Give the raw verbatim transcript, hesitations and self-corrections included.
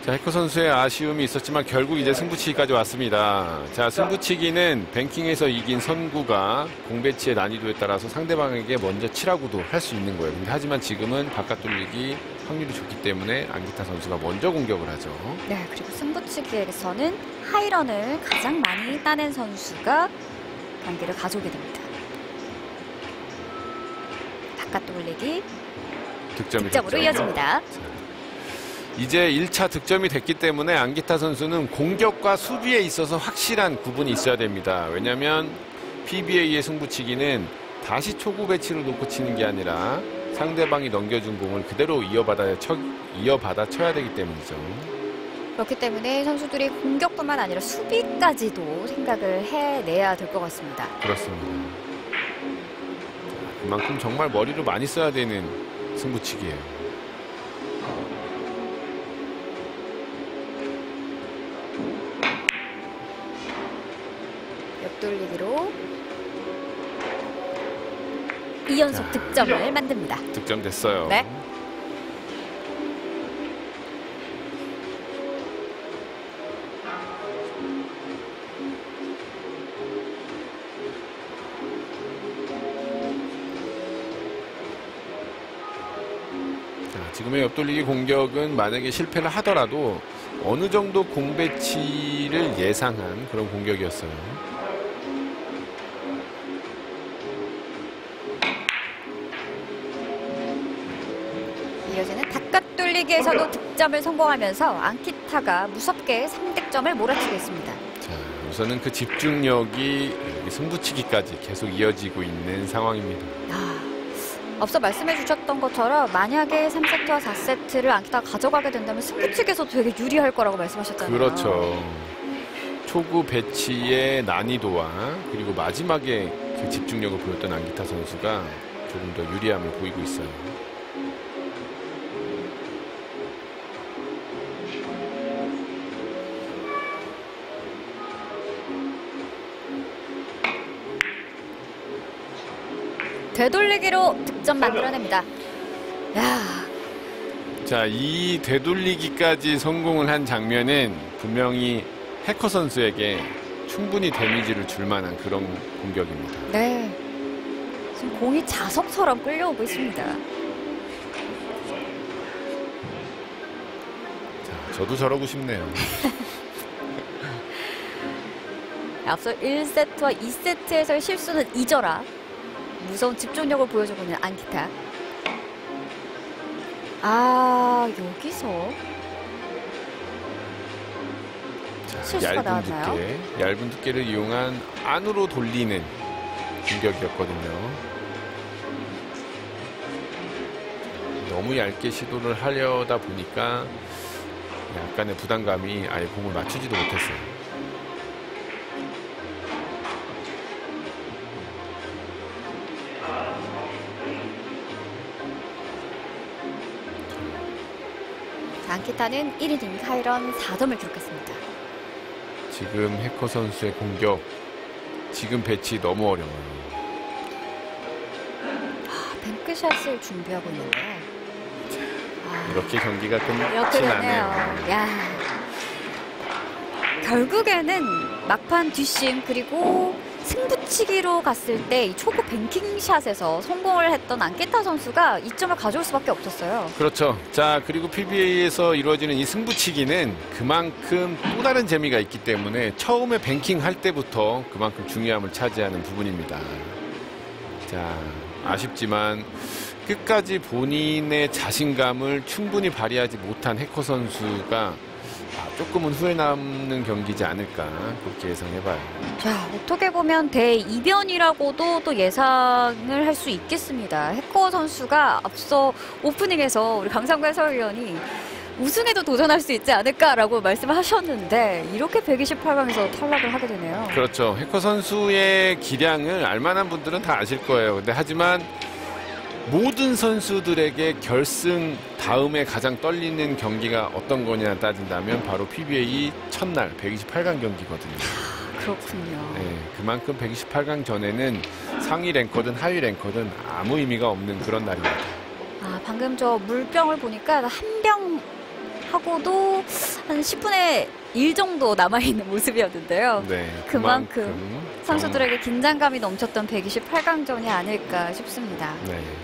자, 해커 선수의 아쉬움이 있었지만 결국 이제 승부치기까지 왔습니다. 자, 승부치기는 뱅킹에서 이긴 선구가 공배치의 난이도에 따라서 상대방에게 먼저 치라고도 할 수 있는 거예요. 근데 하지만 지금은 바깥 돌리기 확률이 좋기 때문에 안기타 선수가 먼저 공격을 하죠. 네, 그리고 승부치기에서는 하이런을 가장 많이 따낸 선수가 경기를 가져오게 됩니다. 바깥 돌리기 득점이 득점으로 됐죠. 이어집니다. 자, 이제 일 차 득점이 됐기 때문에 안기타 선수는 공격과 수비에 있어서 확실한 구분이 있어야 됩니다. 왜냐하면 피비에이의 승부치기는 다시 초구 배치로 놓고 치는 게 아니라 상대방이 넘겨준 공을 그대로 이어받아, 쳐, 이어받아 쳐야 되기 때문이죠. 그렇기 때문에 선수들이 공격뿐만 아니라 수비까지도 생각을 해내야 될 것 같습니다. 그렇습니다. 그만큼 정말 머리를 많이 써야 되는 승부치기예요. 옆돌리기로 이 연속 득점을 만듭니다. 득점 됐어요. 네. 자, 지금의 옆돌리기 공격은 만약에 실패를 하더라도 어느 정도 공배치를 예상한 그런 공격이었어요. 이어지는 바깥 돌리기에서도 득점을 성공하면서 안키타가 무섭게 삼 득점을 몰아치고 있습니다. 자, 우선은 그 집중력이 승부치기까지 계속 이어지고 있는 상황입니다. 아, 앞서 말씀해 주셨던 것처럼 만약에 삼 세트와 사 세트를 안키타가 가져가게 된다면 승부치기에서 되게 유리할 거라고 말씀하셨잖아요. 그렇죠. 초구 배치의 난이도와 그리고 마지막에 그 집중력을 보였던 안기타 선수가 조금 더 유리함을 보이고 있어요. 되돌리기로 득점 만들어냅니다. 야, 자, 이 되돌리기까지 성공을 한 장면은 분명히 해커 선수에게 충분히 데미지를 줄 만한 그런 공격입니다. 네. 지금 공이 자석처럼 끌려오고 있습니다. 자, 저도 저러고 싶네요. 앞서 일 세트와 이 세트에서의 실수는 잊어라. 무서운 집중력을 보여주고 있는 안키타. 아, 여기서 자, 실수가 얇은 나왔나요? 두께, 얇은 두께를 이용한 안으로 돌리는 공격이었거든요. 너무 얇게 시도를 하려다 보니까 약간의 부담감이 아예 공을 맞추지도 못했어요. 안키타는 일 이닝 하이런 사 점을 기록했습니다. 지금 해커 선수의 공격, 지금 배치 너무 어려워요. 아, 뱅크샷을 준비하고 있는데요. 아, 이렇게 경기가 이렇게 끝이 되네요. 나네요. 야, 결국에는 막판 뒷심 그리고 승부치기로 갔을 때 이 초구 뱅킹샷에서 성공을 했던 안키타 선수가 이 점을 가져올 수밖에 없었어요. 그렇죠. 자, 그리고 피비에이에서 이루어지는 이 승부치기는 그만큼 또 다른 재미가 있기 때문에 처음에 뱅킹 할 때부터 그만큼 중요함을 차지하는 부분입니다. 자, 아쉽지만 끝까지 본인의 자신감을 충분히 발휘하지 못한 해커 선수가 조금은 후회 남는 경기지 않을까 그렇게 예상해봐요. 자, 어떻게 보면 대이변이라고도 또 예상을 할 수 있겠습니다. 해커 선수가 앞서 오프닝에서 우리 강상구 해설위원이 우승에도 도전할 수 있지 않을까라고 말씀을 하셨는데 이렇게 백이십팔 강에서 탈락을 하게 되네요. 그렇죠. 해커 선수의 기량을 알만한 분들은 다 아실 거예요. 근데 하지만 모든 선수들에게 결승 다음에 가장 떨리는 경기가 어떤 거냐 따진다면 바로 피비에이 첫날 백이십팔 강 경기거든요. 그렇군요. 네, 그만큼 백이십팔 강 전에는 상위 랭커든 하위 랭커든 아무 의미가 없는 그런 날입니다. 아, 방금 저 물병을 보니까 한 병, 하고도 한 십 분의 일 정도 남아있는 모습이었는데요. 네, 그만큼 그만큼 선수들에게 긴장감이 넘쳤던 백이십팔 강전이 아닐까 싶습니다. 네.